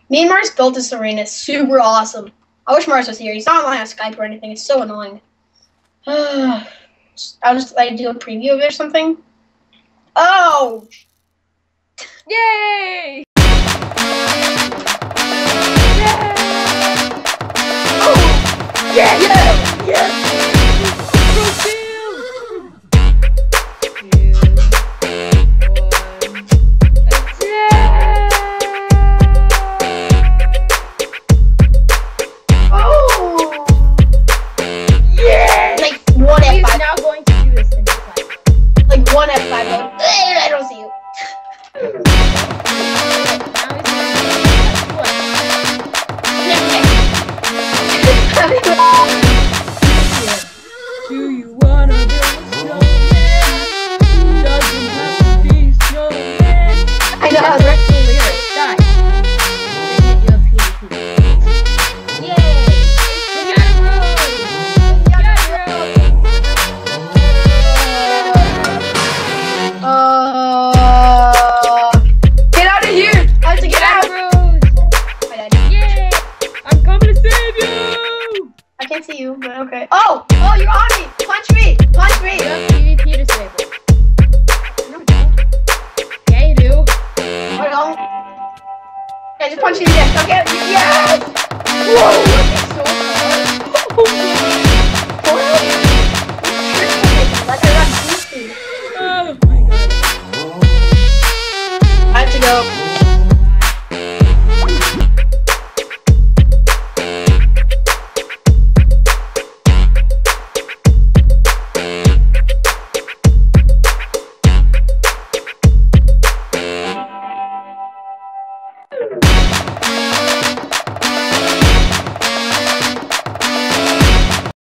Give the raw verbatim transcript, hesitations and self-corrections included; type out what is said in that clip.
Me and Mars built this arena. It's super awesome. I wish Mars was here. He's not online on Skype or anything. It's so annoying. I'll just like do a preview of it or something. Oh! Yay! Oh! Yeah! Yeah! Yeah! One F five. I don't see you. Do you wanna be a snowman? Doesn't have to be snowman. I know how the rest of the lyrics. Die. Then you have PvP. Yay! We got a road! We got a road! Uh, get out of here! I have to get out! I died. Yay! I'm coming to save you! I can't see you, but okay. Oh! Oh, you're on me! Punch me! Punch me! You have PvP disabled. No, I don't. Yeah, you do. I don't. Yeah, just punch me again. Okay, yes! Whoa! So hard.